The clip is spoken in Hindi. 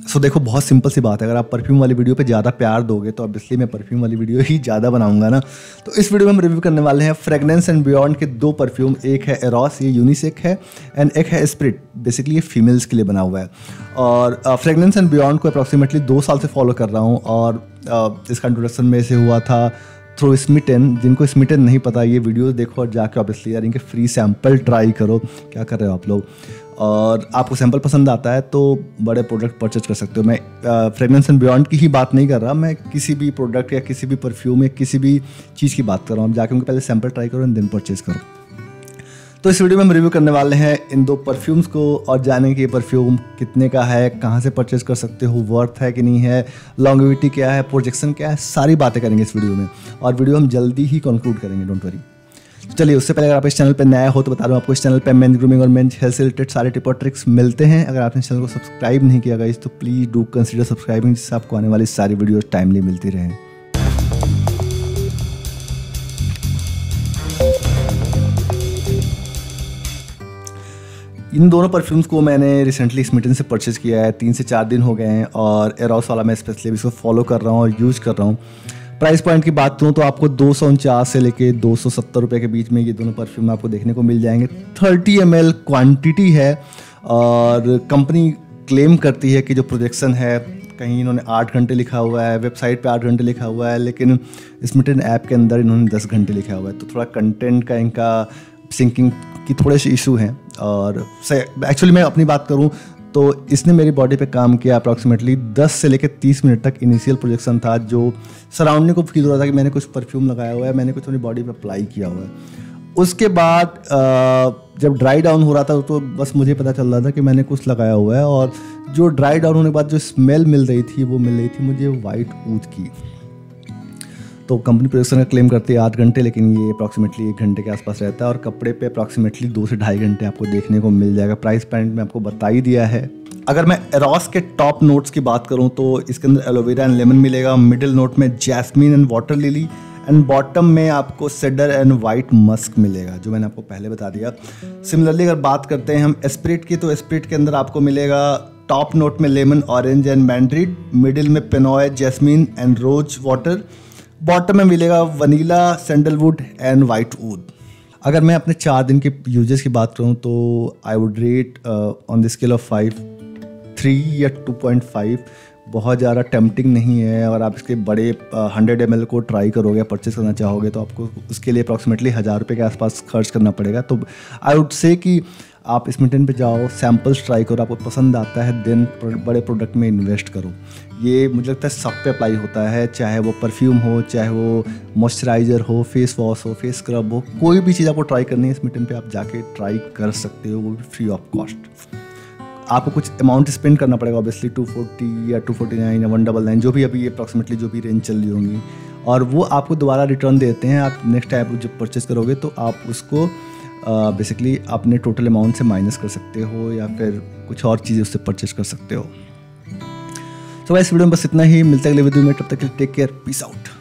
सो देखो, बहुत सिंपल सी बात है, अगर आप परफ्यूम वाली वीडियो पे ज़्यादा प्यार दोगे तो ऑब्वियसली मैं परफ्यूम वाली वीडियो ही ज़्यादा बनाऊंगा ना। तो इस वीडियो में हम रिव्यू करने वाले हैं फ्रेगनेंस एंड बियॉन्ड के 2 परफ्यूम। एक है एरोस, ये यूनिसेक है, एंड एक है स्पिरिट, बेसिकली ये फीमेल्स के लिए बना हुआ है। और फ्रेगनेंस एंड बियॉन्ड को अप्रॉक्सीमेटली 2 साल से फॉलो कर रहा हूँ, और इसका इंट्रोडक्शन में से हुआ था थ्रू स्मिटन। जिनको स्मिटन नहीं पता, ये वीडियो देखो और जाके ऑब्वियसली यार इनके फ्री सैम्पल ट्राई करो। क्या कर रहे हो आप लोग? और आपको सैंपल पसंद आता है तो बड़े प्रोडक्ट परचेज कर सकते हो। मैं फ्रेगनेंस एंड बियॉन्ड की ही बात नहीं कर रहा, मैं किसी भी प्रोडक्ट या किसी भी परफ्यूम या किसी भी चीज़ की बात कर रहा हूँ। आप जाके उनके पहले सैंपल ट्राई करो एंड देन परचेज करो। तो इस वीडियो में हम रिव्यू करने वाले हैं इन 2 परफ्यूम्स को, और जानेंगे कि ये परफ्यूम कितने का है, कहाँ से परचेज कर सकते हो, वर्थ है कि नहीं है, लॉन्गेविटी क्या है, प्रोजेक्शन क्या है, सारी बातें करेंगे इस वीडियो में। और वीडियो हम जल्दी ही कंक्लूड करेंगे, डोंट वरी। चलिए, उससे पहले अगर आप इस चैनल पर नया हो तो बता दूं आपको, इस चैनल पे मेंस ग्रूमिंग और मेंस हेल्थ से रिलेटेड सारे टिप और ट्रिक्स मिलते हैं। अगर आपने इस चैनल को सब्सक्राइब नहीं किया गाइस तो प्लीज़ डू कंसीडर सब्सक्राइबिंग, जिससे आपको आने वाली सारी वीडियोस टाइमली मिलती रहे। इन दोनों परफ्यूम्स को मैंने रिसेंटली स्मिटन से परचेज़ किया है, 3 से 4 दिन हो गए हैं, और एरोस वाला मैं स्पेशली इसको फॉलो कर रहा हूँ और यूज़ कर रहा हूँ। प्राइस पॉइंट की बात करूँ तो आपको 249 से लेके 270 रुपये के बीच में ये दोनों परफ्यूम आपको देखने को मिल जाएंगे। 30 ml क्वांटिटी है, और कंपनी क्लेम करती है कि जो प्रोजेक्शन है, कहीं इन्होंने 8 घंटे लिखा हुआ है, वेबसाइट पे 8 घंटे लिखा हुआ है, लेकिन स्मिटन ऐप के अंदर इन्होंने 10 घंटे लिखा हुआ है। तो थोड़ा कंटेंट का इनका सिंकिंग की थोड़े से इशू हैं। और एक्चुअली मैं अपनी बात करूँ तो इसने मेरी बॉडी पे काम किया अप्रॉक्सीमेटली 10 से लेकर 30 मिनट तक। इनिशियल प्रोजेक्शन था जो सराउंडिंग को फील हो रहा था कि मैंने कुछ परफ्यूम लगाया हुआ है, मैंने कुछ अपनी बॉडी पे अप्लाई किया हुआ है। उसके बाद जब ड्राई डाउन हो रहा था तो बस मुझे पता चल रहा था कि मैंने कुछ लगाया हुआ है, और जो ड्राई डाउन होने के बाद जो स्मेल मिल रही थी वो मिल रही थी मुझे वाइट ऊद की। तो कंपनी प्रोजेक्शन का क्लेम करती है 8 घंटे, लेकिन ये अप्रॉक्सीमेटली 1 घंटे के आसपास रहता है, और कपड़े पे अप्रॉक्सीमेटली 2 से ढाई घंटे आपको देखने को मिल जाएगा। प्राइस पॉइंट में आपको बता ही दिया है। अगर मैं एरोस के टॉप नोट्स की बात करूं तो इसके अंदर एलोवेरा एंड लेमन मिलेगा, मिडिल नोट में jasmine and water lily, and bottom में आपको सेडर एंड वाइट मस्क मिलेगा, जो मैंने आपको पहले बता दिया। सिमिलरली अगर बात करते हैं हम स्पिरिट की, तो स्पिरिट के अंदर आपको मिलेगा टॉप नोट में lemon, orange and mandarin, middle में peony, jasmine and rose water, bottom में मिलेगा vanilla, sandalwood and white wood. अगर मैं अपने 4 दिन के यूजेस की बात करूं तो I would rate on the scale of 5 3 या 2.5। बहुत ज़्यादा टेम्पटिंग नहीं है। और आप इसके बड़े 100 ml को ट्राई करोगे, परचेस करना चाहोगे, तो आपको उसके लिए अप्रॉक्सीमेटली 1000 रुपये के आसपास खर्च करना पड़ेगा। तो आई वुड से कि आप स्मिटन पे जाओ, सैम्पल्स ट्राई करो, आपको पसंद आता है देन बड़े प्रोडक्ट में इन्वेस्ट करो। ये मुझे लगता है सब पे अप्लाई होता है, चाहे वो परफ्यूम हो, चाहे वो मॉइस्चराइज़र हो, फेस वॉश हो, फेस स्क्रब हो, कोई भी चीज़ आपको ट्राई करनी है स्मिटन पे आप जाके ट्राई कर सकते हो, वो भी फ्री ऑफ कॉस्ट। आपको कुछ अमाउंट स्पेंड करना पड़ेगा ऑब्वियसली, 240 या 249 या 199, जो भी अभी अप्रॉक्सीमेटली जो भी रेंज चल रही होंगी, और वो आपको दोबारा रिटर्न देते हैं। आप नेक्स्ट टाइम जब परचेज करोगे तो आप उसको बेसिकली अपने टोटल अमाउंट से माइनस कर सकते हो, या फिर कुछ और चीज़ें उससे परचेज कर सकते हो। तो इस वीडियो में बस इतना ही, मिलते हैं अगले वीडियो में, तब तक के लिए टेक केयर, पीस आउट।